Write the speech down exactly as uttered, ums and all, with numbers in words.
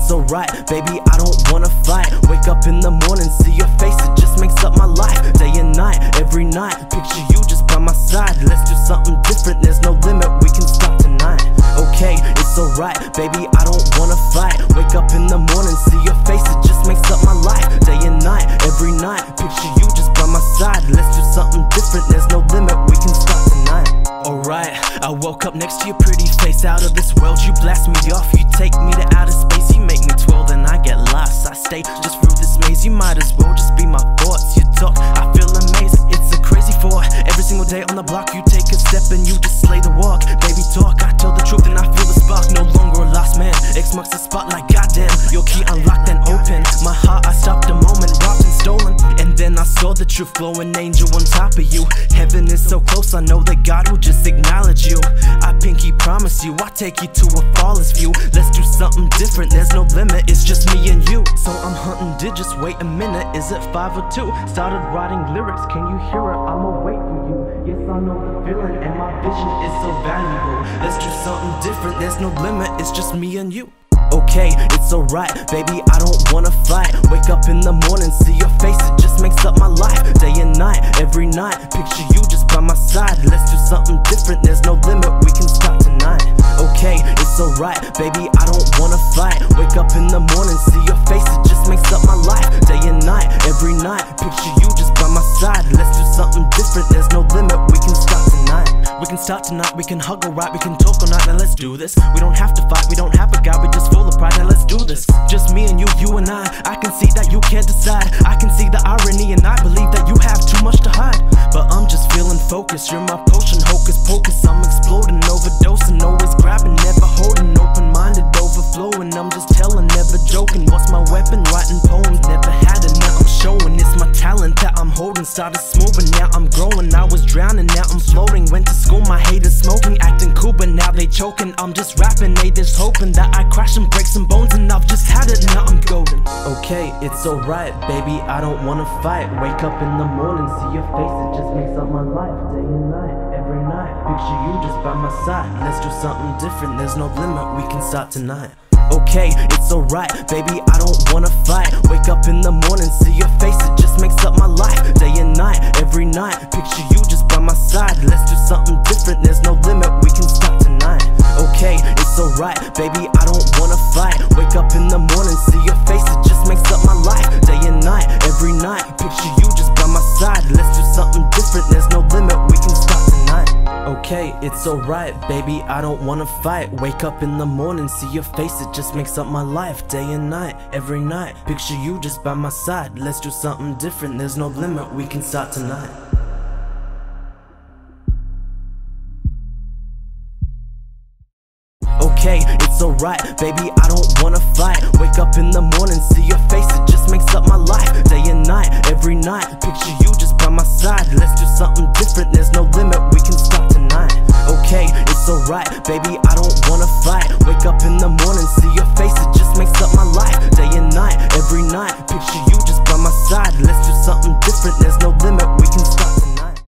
it's alright, baby, I don't wanna fight. Wake up in the morning, see your face, it just makes up my life. Day and night, every night, picture you just by my side. Let's do something different, there's no limit, we can start tonight. Okay, it's alright, baby, I don't wanna fight. Wake up in the morning, see your face, it just makes up my life. Day and night, every night, picture you just by my side. Let's do something different, there's no limit, we can start tonight. Alright, I woke up next to your pretty face. Out of this world, you blast me off. You take me to outer space, you make me twirl, then I get lost. I stay just through this maze, you might as well just be my thoughts. You talk, I feel amazed, it's a crazy thought. Every single day on the block, you take a step and you just slay the walk. Baby talk, I tell the truth and I feel the spark. No longer a lost man, X marks the spot like goddamn. Your key unlocked and open, my heart I stopped a moment, robbed and stolen. And then I saw the truth glow, an angel on top of you. Heaven is so close, I know that God will just acknowledge you. I pinky promise you, I take you to a flawless view. Let's do something different, there's no limit, it's just me and you. So I'm hunting digits, wait a minute, is it five or two? Started writing lyrics, can you hear it? I'ma wait for you. Yes, I know the feeling and my vision is so valuable. Let's do something different, there's no limit, it's just me and you. Okay, it's alright, baby, I don't wanna fight. Wake up in the morning, see your face, it just makes up my life. Day and night, every night, picture you just by my side. Let's do something different, there's no limit, we can start tonight. Okay, it's alright, baby, I don't wanna fight. Wake up in the morning, see your face, it just makes up my life. Day and night, every night, picture you just by my side. Let's do something different, there's no limit, we can start tonight. We can start tonight, we can hug alright, we can talk all night, now let's do this. We don't have to fight, we don't have a guy, we just full of pride, now let's do this. Just me and you, you and I, I can see that you can't decide. I can see the irony and I believe that you have too much to hide. But I'm just feeling focused, you're my potion, hocus pocus. I'm exploding, overdosing, always grabbing, never holding, open-minded, overflowing. I'm just telling, never joking, what's my weapon? Writing poems, never had it, now I'm showing. It's my talent that I'm holding, started small but now I'm growing. I was drowning, now I'm floating, went to school, my haters smoking, acting cool but now they choking. I'm just rapping, they just hoping that I crash and break some bones, and I've just had it, now I'm golden. Okay, it's alright, baby, I don't wanna fight. Wake up in the morning, see your face, it just makes up my life. Day and night, every night, picture you just by my side. Let's do something different, there's no limit, we can start tonight. Okay, it's alright, baby, I don't wanna fight. Wake up in the morning, see your face, it just makes up my life. Day and night, every night, picture you just by my side. Let's do something different, there's no limit, we can start tonight. Okay, it's alright, baby, I don't wanna fight. Wake up in the morning, see your face, it just makes up my life. Day and night, every night, picture you just by my side. Let's do something different, there's no limit, we can start tonight. Okay, it's alright, baby, I don't wanna fight. Wake up in the morning, see your face, it just makes up my life. Day and night, every night, picture you just by my side. Let's do something different, there's no limit, we can start tonight. Okay, it's alright, baby, I don't wanna fight. Wake up in the morning, see your face, it just makes up my life. Day and night, every night, picture you just by my side. Let's do something different, there's no limit, we can start tonight. Okay, it's alright, baby, I don't wanna fight. Wake up in the morning, see your face,